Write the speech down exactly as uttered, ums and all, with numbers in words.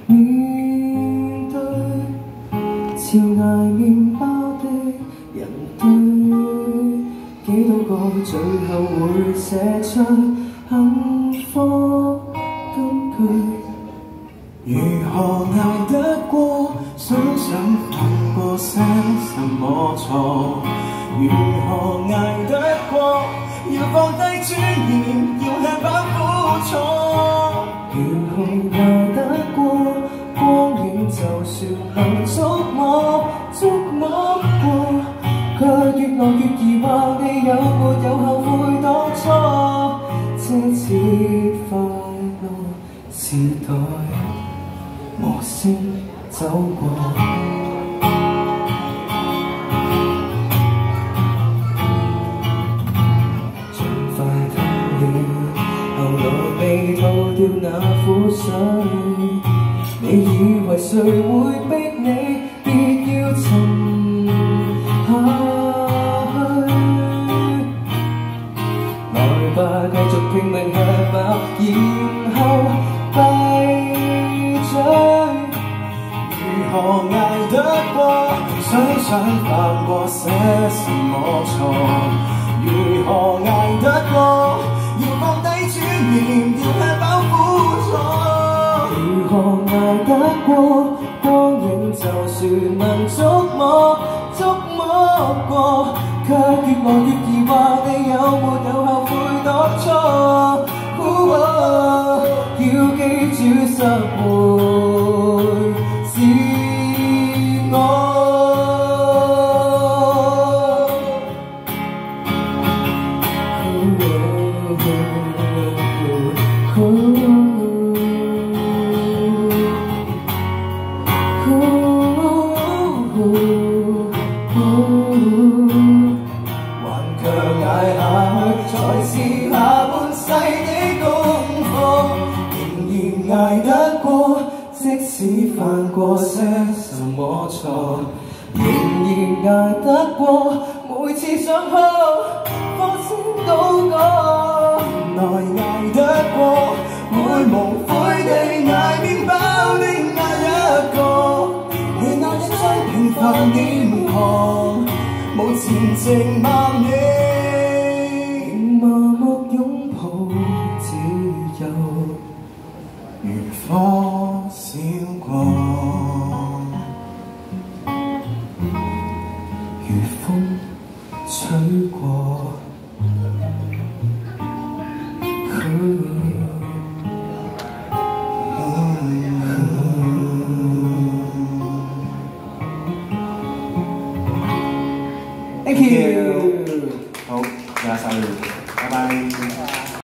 面對朝捱麵包的人堆，幾多個最後會寫出幸福金句？如何捱得過？想想犯過些什麼錯？如何捱得過？要放低尊嚴，要吃飽苦楚。如何捱得過？光影就算能觸摸，觸摸過，卻越來越疑惑，你有沒有後悔當初？奢侈快樂時代，無聲走過。未吐掉那苦水，你以為誰會逼你別要沉下去？來吧，繼續拼命吃飽，然後閉嘴。如何捱得過？想想犯過些什麼錯？如何捱得過？要放低尊嚴，要吃飽苦楚。如何捱得過？光影就算能觸摸，觸摸過，卻越來越疑惑，你有沒有後悔當初？哦、要記住十回是我。頑強捱下去，才是下半世的功課。仍然捱得過，即使犯過些什麼錯，仍然捱得過。每次想哭，放聲禱告，原來捱得過，會無悔地捱麵包的那一個。你那一張平凡臉龐，無前程萬里，麻木擁抱，只有如火燒過，如風吹過。Thank you。好，加收，拜拜。